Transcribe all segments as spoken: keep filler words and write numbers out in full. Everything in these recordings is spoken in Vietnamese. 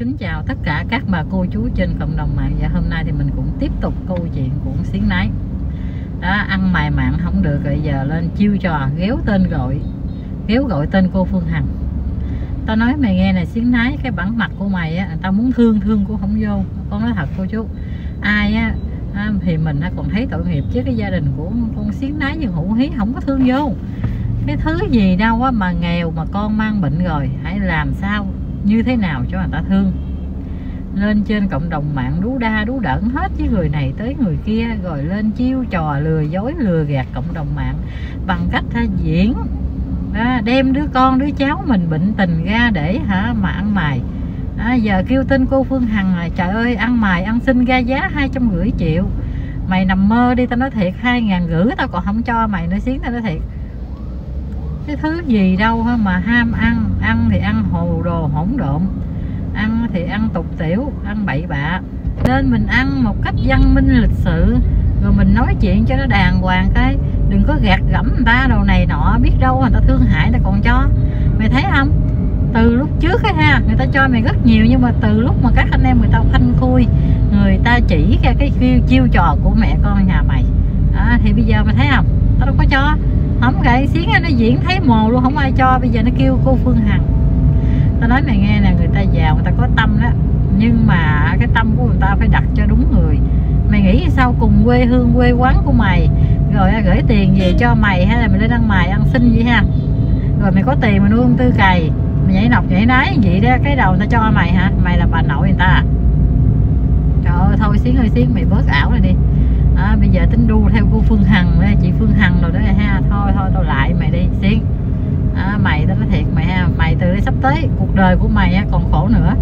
kính chào tất cả các bà cô chú trên cộng đồng mạng. Và hôm nay thì mình cũng tiếp tục câu chuyện của Xiến Nái đó, ăn mày mạng không được rồi giờ lên chiêu trò ghéo tên gọi ghéo gọi tên cô Phương Hằng. Tao nói mày nghe này Xiến Nái, cái bản mặt của mày á, tao muốn thương thương cũng không vô. Con nói thật cô chú, ai á thì mình còn thấy tội nghiệp, chứ cái gia đình của con Xiến Nái như Hữu Hí không có thương vô. Cái thứ gì đâu á mà nghèo mà con mang bệnh rồi, hãy làm sao như thế nào cho người ta thương. Lên trên cộng đồng mạng đú đa đú đẩn hết với người này tới người kia, rồi lên chiêu trò lừa dối lừa gạt cộng đồng mạng bằng cách ha, diễn à, đem đứa con đứa cháu mình bệnh tình ra để hả mà ăn mày. À, giờ kêu tên cô Phương Hằng là trời ơi ăn mày ăn xin ra giá hai trăm rưỡi triệu. Mày nằm mơ đi, tao nói thiệt, hai ngàn rưỡi tao còn không cho mày nữa Xiến, tao nói thiệt. Cái thứ gì đâu mà ham ăn, ăn thì ăn hồ đồ hỗn độn, ăn thì ăn tục tiểu, ăn bậy bạ. Nên mình ăn một cách văn minh lịch sự, rồi mình nói chuyện cho nó đàng hoàng, cái đừng có gạt gẫm người ta đồ này nọ, biết đâu người ta thương hại người ta còn cho. Mày thấy không, từ lúc trước ấy ha, người ta cho mày rất nhiều, nhưng mà từ lúc mà các anh em người ta phanh khui, người ta chỉ ra cái chiêu, chiêu trò của mẹ con nhà mày à, thì bây giờ mày thấy không, tao đâu có cho. Không gậy Xiến nó diễn thấy mồ luôn, không ai cho. Bây giờ nó kêu cô Phương Hằng. Tao nói mày nghe nè, người ta giàu người ta có tâm đó, nhưng mà cái tâm của người ta phải đặt cho đúng người. Mày nghĩ sao cùng quê hương quê quán của mày rồi gửi tiền về cho mày, hay là mày lên ăn mày ăn xin vậy ha, rồi mày có tiền mà nuôi con Tư Cày, mày nhảy nọc nhảy nái vậy đó, cái đầu người ta cho mày hả? Mày là bà nội người ta à? Trời ơi thôi Xiến ơi Xiến, mày bớt ảo này đi. À, bây giờ tính đu theo cô Phương Hằng, chị Phương Hằng rồi đó ha. Thôi thôi tao lại mày đi Xiến. À, mày tao nói thiệt mày ha, mày từ đây sắp tới cuộc đời của mày á, còn khổ nữa.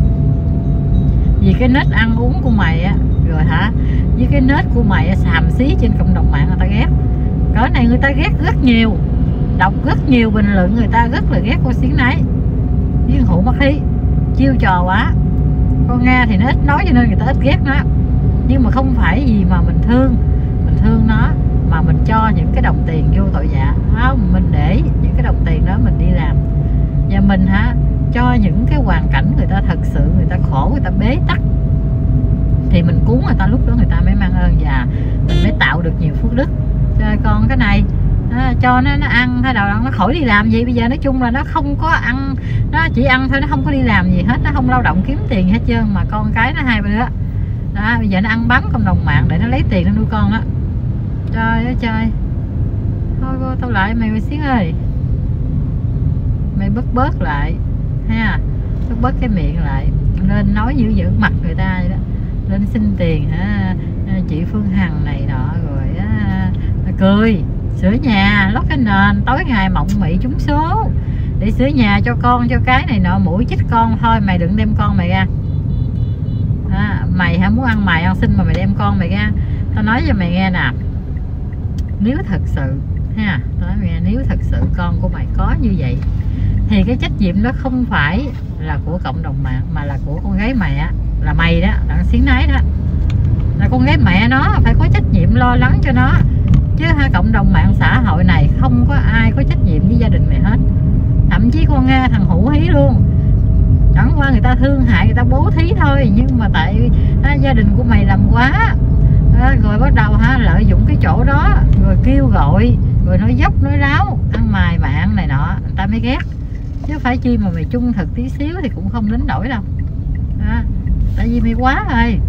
Vì cái nết ăn uống của mày á, rồi hả, với cái nết của mày á, xàm xí trên cộng đồng mạng người ta ghét. Cỡ này người ta ghét rất nhiều, đọc rất nhiều bình luận người ta rất là ghét cô Xiến Nái với Hữu Mắt Hí, chiêu trò quá. Con Nga thì nó ít nói cho nên người ta ít ghét nó, nhưng mà không phải gì mà mình thương mình thương nó mà mình cho những cái đồng tiền vô tội vạ không, mình để những cái đồng tiền đó mình đi làm, và mình hả cho những cái hoàn cảnh người ta thật sự người ta khổ, người ta bế tắc, thì mình cúng người ta, lúc đó người ta mới mang ơn và mình mới tạo được nhiều phước đức. Rồi còn cái này à, cho nó nó ăn hay đầu nó khỏi đi làm gì. Bây giờ nói chung là nó không có ăn, nó chỉ ăn thôi, nó không có đi làm gì hết, nó không lao động kiếm tiền gì hết trơn, mà con cái nó hai đứa đó, bây giờ nó ăn bám cộng đồng mạng để nó lấy tiền nó nuôi con á. Trời ơi trời, thôi cô tao lại mày mày Xiến ơi, mày bớt bớt lại ha, bớt bớt cái miệng lại, lên nói dữ dữ mặt người ta vậy đó, lên xin tiền hả chị Phương Hằng này nọ, rồi á cười sửa nhà lót cái nền, tối ngày mộng mị trúng số để sửa nhà cho con cho cái này nọ, mũi chích con. Thôi mày đừng đem con mày ra à, mày hả muốn ăn mày ăn xin mà mày đem con mày ra. Tao nói cho mày nghe nè, nếu thật sự ha, tao nói mày nghe, nếu thật sự con của mày có như vậy thì cái trách nhiệm đó không phải là của cộng đồng mạng mà là của con gái mày á, là mày đó, là Xiến Nái đó, là con gái mẹ nó phải có trách nhiệm lo lắng cho nó, chứ ha, cộng đồng mạng xã hội này không có ai có trách nhiệm với gia đình mày hết. Thậm chí con Nga thằng Hữu Hí luôn, chẳng qua người ta thương hại người ta bố thí thôi, nhưng mà tại à, gia đình của mày làm quá à, rồi bắt đầu ha lợi dụng cái chỗ đó rồi kêu gọi, rồi nói dốc nói láo ăn mày bạn này nọ, người ta mới ghét. Chứ phải chi mà mày trung thực tí xíu thì cũng không đến nổi đâu à, tại vì mày quá rồi.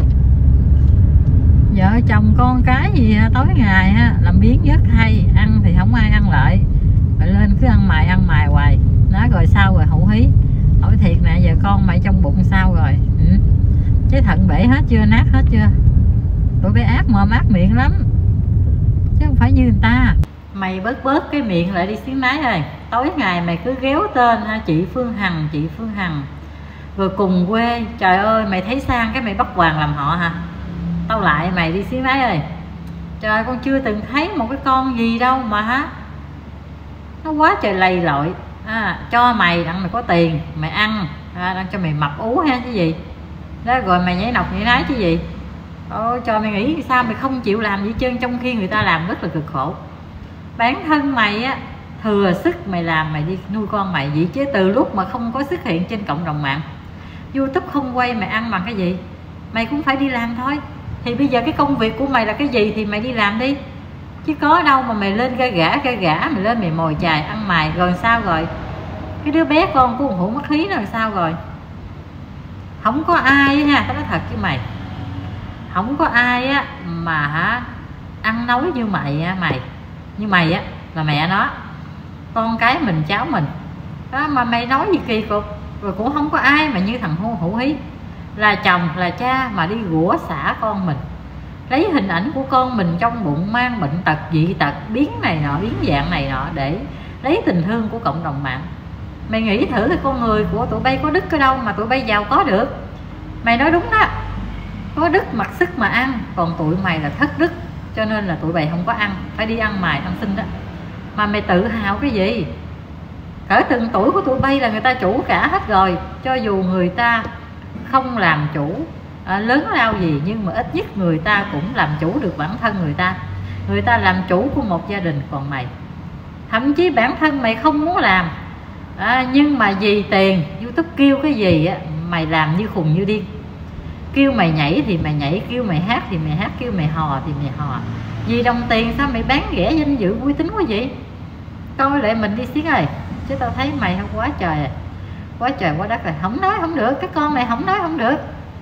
Vợ chồng con cái gì tối ngày ha làm biến nhất hay, ăn thì không ai ăn lại, rồi lên cứ ăn mày ăn mày hoài. Nói rồi sao rồi Hữu Hí, hỏi thiệt nè, giờ con mày trong bụng sao rồi? Ừ. Cái thận bể hết chưa, nát hết chưa? Tụi bay ác mồm ác miệng lắm, chứ không phải như người ta. Mày bớt bớt cái miệng lại đi Xiến Nái ơi. Tối ngày mày cứ ghéo tên ha, chị Phương Hằng, chị Phương Hằng, rồi cùng quê. Trời ơi mày thấy sang cái mày bắt hoàng làm họ hả? Tao lại mày đi Xiến Nái ơi. Trời, con chưa từng thấy một cái con gì đâu mà hả, nó quá trời lầy lội à, cho mày đặng mày có tiền mày ăn à, đang cho mày mập ú ha chứ gì đó, rồi mày nhảy nọc nhảy nái chứ gì. Ôi trời, mày nghĩ sao mày không chịu làm gì trơn, trong khi người ta làm rất là cực khổ. Bản thân mày á thừa sức mày làm, mày đi nuôi con mày vậy, chứ từ lúc mà không có xuất hiện trên cộng đồng mạng YouTube không quay mày ăn bằng cái gì? Mày cũng phải đi làm thôi. Thì bây giờ cái công việc của mày là cái gì thì mày đi làm đi, chứ có đâu mà mày lên gai gã gai gã mày lên mày mồi chài ăn mày. Rồi sao rồi? Cái đứa bé con của Hữu mất khí nó làm sao rồi? Không có ai ha, tao nói thật với mày, không có ai á mà hả ăn nói như mày á, mày như mày á là mẹ nó, con cái mình cháu mình đó, mà mày nói gì kỳ cục. Rồi cũng không có ai mà như thằng Hữu Hí là chồng là cha mà đi rủa xả con mình, lấy hình ảnh của con mình trong bụng mang bệnh tật dị tật biến này nọ biến dạng này nọ để lấy tình thương của cộng đồng mạng. Mày nghĩ thử cái con người của tụi bay có đức ở đâu mà tụi bay giàu có được. Mày nói đúng đó, có đức mặc sức mà ăn, còn tụi mày là thất đức cho nên là tụi bay không có ăn, phải đi ăn mày ăn xin đó. Mà mày tự hào cái gì? Cỡ từng tuổi của tụi bay là người ta chủ cả hết rồi. Cho dù người ta không làm chủ à, lớn lao gì, nhưng mà ít nhất người ta cũng làm chủ được bản thân người ta. Người ta làm chủ của một gia đình. Còn mày, thậm chí bản thân mày không muốn làm à, nhưng mà vì tiền YouTube kêu cái gì á, mày làm như khùng như điên. Kêu mày nhảy thì mày nhảy, kêu mày hát thì mày hát, kêu mày hò thì mày hò. Vì đồng tiền sao mày bán rẻ danh dự uy tín quá vậy? Coi lại mình đi Xuyến ơi, chứ tao thấy mày không quá trời à. Quá trời quá đất rồi, không nói không được, cái con này không nói không được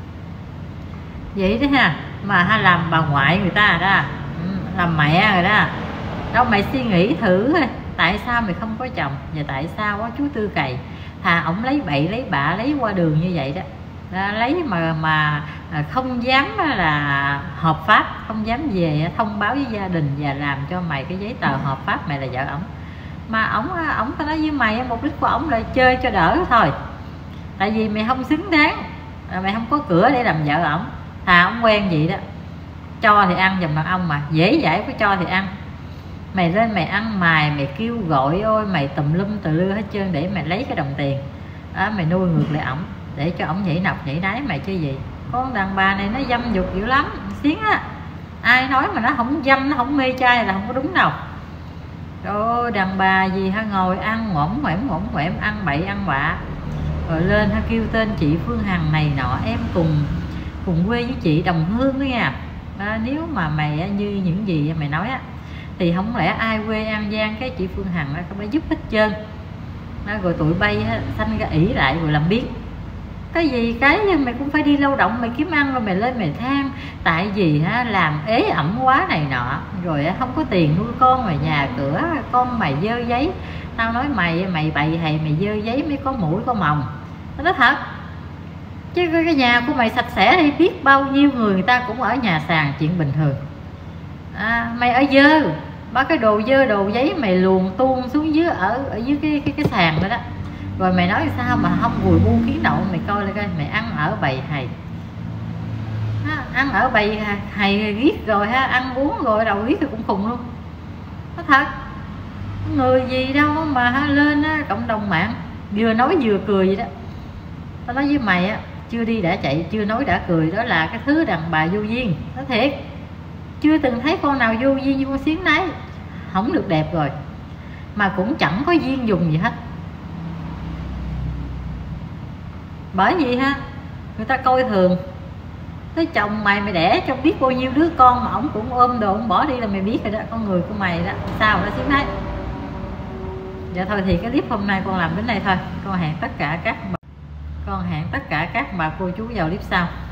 vậy đó ha. Mà ha làm bà ngoại người ta rồi đó, làm mẹ rồi đó. Đâu mày suy nghĩ thử thôi, tại sao mày không có chồng và tại sao á chú Tư Cày thà ổng lấy bậy lấy bạ lấy qua đường như vậy đó, đó lấy mà mà không dám là hợp pháp, không dám về thông báo với gia đình và làm cho mày cái giấy tờ hợp pháp mày là vợ ổng. Mà ổng ổng tao nói với mày, mục đích của ổng là chơi cho đỡ thôi, tại vì mày không xứng đáng, mày không có cửa để làm vợ ổng. Thà ổng quen vậy đó, cho thì ăn, dùm đàn ông mà dễ dãi có cho thì ăn. Mày lên mày ăn mày, mày kêu gọi ôi mày tùm lum tùm lưa hết trơn để mày lấy cái đồng tiền đó, mày nuôi ngược lại ổng để cho ổng nhảy nọc nhảy đáy mày chứ gì. Con đàn bà này nó dâm dục dữ lắm Xuyến á. Ai nói mà nó không dâm, nó không mê trai là không có đúng đâu. Trời, đàn bà gì ha, ngồi ăn ngỗm ngoẻm ngỗm ngoẻm ăn bậy ăn bạ rồi lên ha kêu tên chị Phương Hằng này nọ, em cùng cùng quê với chị đồng hương đó nha. À, nếu mà mày như những gì mày nói á thì không lẽ ai quê An Giang cái chị Phương Hằng có phải giúp hết trơn đó, rồi tụi bay á, sanh ra ỷ lại rồi làm biết cái gì cái mày cũng phải đi lao động mày kiếm ăn, rồi mày lên mày than tại vì ha làm ế ẩm quá này nọ, rồi không có tiền nuôi con, mày nhà cửa con mày dơ giấy. Tao nói mày mày bày hay mày dơ giấy mới có mũi có mồng, tao nói thật chứ cái nhà của mày sạch sẽ thì biết bao nhiêu người người ta cũng ở nhà sàn chuyện bình thường. À, mày ở dơ ba cái đồ dơ đồ giấy mày luồn tuôn xuống dưới ở ở dưới cái cái cái sàn đó đó, rồi mày nói sao mà không vùi bu khí nậu. Mày coi lại coi, mày ăn ở bầy hầy ha, ăn ở bầy hầy riết rồi ha, ăn uống rồi đầu riết thì cũng khùng luôn. Nó thật, người gì đâu mà ha, lên á, cộng đồng mạng vừa nói vừa cười vậy đó. Tao nói với mày á, chưa đi đã chạy, chưa nói đã cười, đó là cái thứ đàn bà vô duyên. Nó thiệt, chưa từng thấy con nào vô duyên như con Xuyến đấy. Không được đẹp rồi mà cũng chẳng có duyên dùng gì hết. Bởi vì ha, người ta coi thường. Tới chồng mày mày đẻ cho biết bao nhiêu đứa con mà ổng cũng ôm đồ ổng bỏ đi là mày biết rồi đó, con người của mày đó sao đó Xuyến đấy. Dạ thôi thì cái clip hôm nay con làm đến đây thôi. Con hẹn tất cả các con hẹn tất cả các bà cô chú vào clip sau.